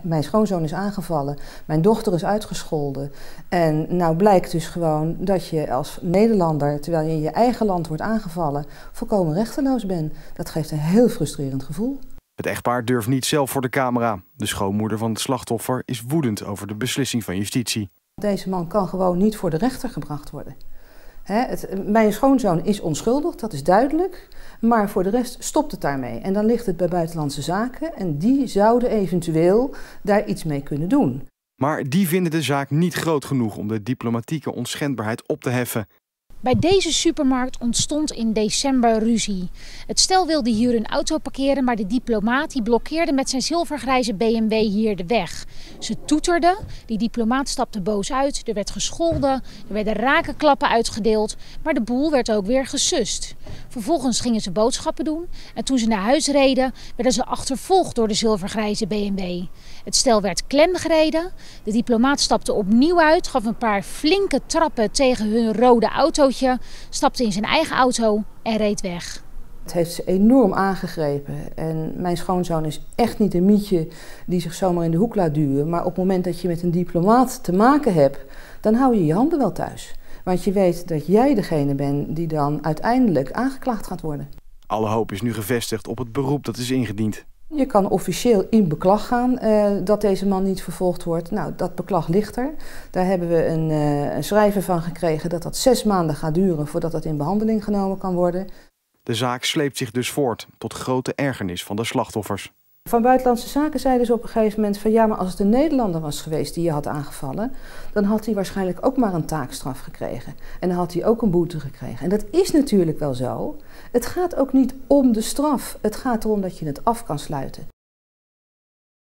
mijn schoonzoon is aangevallen, mijn dochter is uitgescholden. En nou blijkt dus gewoon dat je als Nederlander, terwijl je in je eigen land wordt aangevallen, volkomen rechteloos bent. Dat geeft een heel frustrerend gevoel. Het echtpaar durft niet zelf voor de camera. De schoonmoeder van het slachtoffer is woedend over de beslissing van justitie. Deze man kan gewoon niet voor de rechter gebracht worden. Mijn schoonzoon is onschuldig, dat is duidelijk. Maar voor de rest stopt het daarmee. En dan ligt het bij Buitenlandse Zaken en die zouden eventueel daar iets mee kunnen doen. Maar die vinden de zaak niet groot genoeg om de diplomatieke onschendbaarheid op te heffen. Bij deze supermarkt ontstond in december ruzie. Het stel wilde hier een auto parkeren, maar de diplomaat die blokkeerde met zijn zilvergrijze BMW hier de weg. Ze toeterden, die diplomaat stapte boos uit, er werd gescholden, er werden rakenklappen uitgedeeld, maar de boel werd ook weer gesust. Vervolgens gingen ze boodschappen doen en toen ze naar huis reden, werden ze achtervolgd door de zilvergrijze BMW. Het stel werd klemgereden, de diplomaat stapte opnieuw uit, gaf een paar flinke trappen tegen hun rode autootje, stapte in zijn eigen auto en reed weg. Het heeft ze enorm aangegrepen en mijn schoonzoon is echt niet een mietje die zich zomaar in de hoek laat duwen. Maar op het moment dat je met een diplomaat te maken hebt, dan hou je je handen wel thuis. Want je weet dat jij degene bent die dan uiteindelijk aangeklaagd gaat worden. Alle hoop is nu gevestigd op het beroep dat is ingediend. Je kan officieel in beklag gaan dat deze man niet vervolgd wordt. Nou, dat beklag ligt er. Daar hebben we een schrijven van gekregen dat dat 6 maanden gaat duren voordat dat in behandeling genomen kan worden. De zaak sleept zich dus voort, tot grote ergernis van de slachtoffers. Van Buitenlandse Zaken zeiden ze op een gegeven moment van ja, maar als het een Nederlander was geweest die je had aangevallen, dan had hij waarschijnlijk ook maar een taakstraf gekregen. En dan had hij ook een boete gekregen. En dat is natuurlijk wel zo. Het gaat ook niet om de straf. Het gaat erom dat je het af kan sluiten.